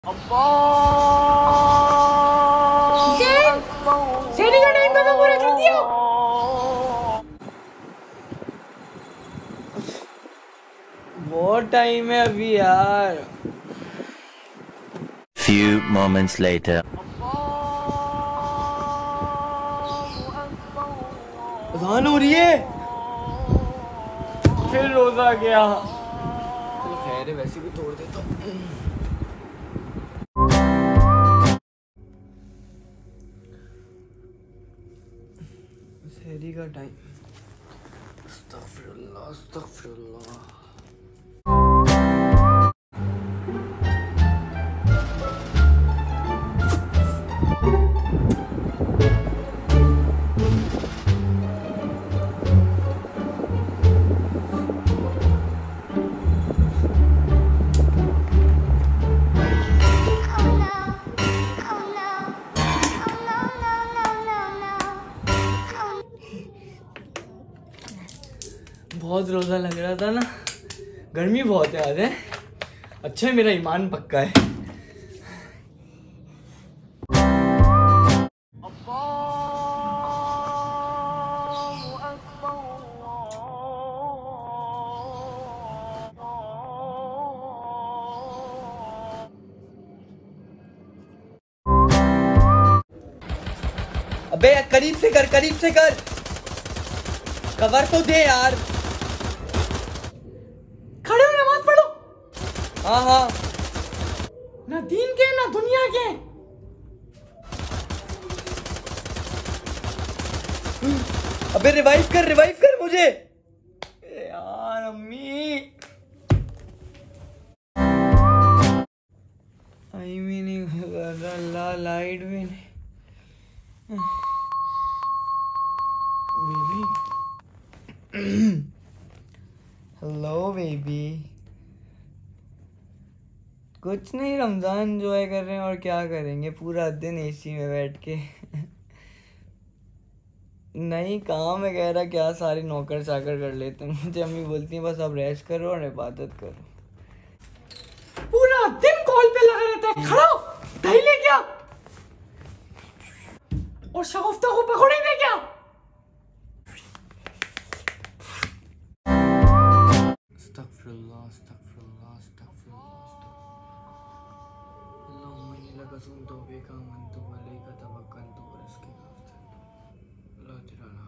अब्बा सेनी का टाइम कब पूरा कर दिया। बहुत टाइम है अभी यार। Few moments later. अज़ान हो रही है, फिर रोजा गया। चलो खैर है, वैसे भी तोड़ देता हूँ। सहरी का टाइम। अस्तगफिरुल्लाह अस्तगफिरुल्लाह। बहुत रोज़ा लग रहा था ना, गर्मी बहुत है आज है। अच्छा है मेरा ईमान पक्का है। अबे करीब से कर, करीब से कर, कवर तो दे यार। खड़े हो, नमाज पढ़ो। हाँ हाँ, ना दीन के ना दुनिया के। अबे रिवाइव कर मुझे यार। अम्मी आई भी नहीं, अल्लाह लाइट भी नहीं। Baby hello baby. कुछ नहीं, रमजान एंजॉय कर रहे हैं और क्या करेंगे, पूरा दिन एसी में बैठ के। नहीं काम है, कह रहा क्या सारी नौकर चाकर कर लेते हैं। मुझे अम्मी बोलती हैं बस अब रेस्ट करो और इबादत करो। पूरा दिन कॉल पे लगा रहता है। खड़ा हो, दही ले क्या और शगुफ्ता को पकौड़े दे क्या। अस्तगफिरुल्लाह अस्तगफिरुल्लाह अस्तगफिरुल्लाह। अल्लाहुम्मा इन्नी लका सुन्नतु व बिका आमनतु व अलैका तवक्कलतु व रिज़्क़िका अफ़्तनु। ला तिराना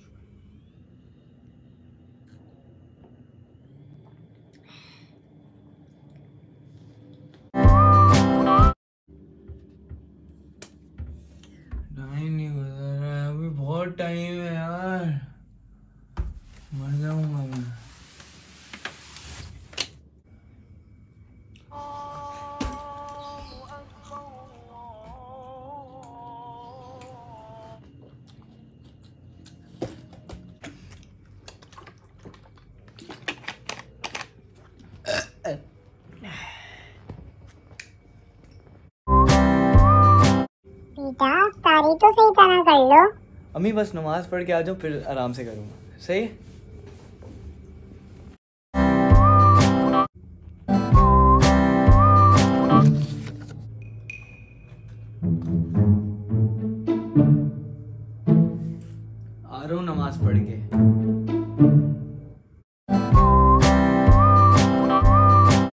टाइम नहीं गुजर रहा है, अभी बहुत टाइम है यार, मर जाऊंगा मैं। बेटा तारी तो सही तरह कर लो। अम्मी बस नमाज पढ़ के आ जाओ, फिर आराम से करूँगा। सही है।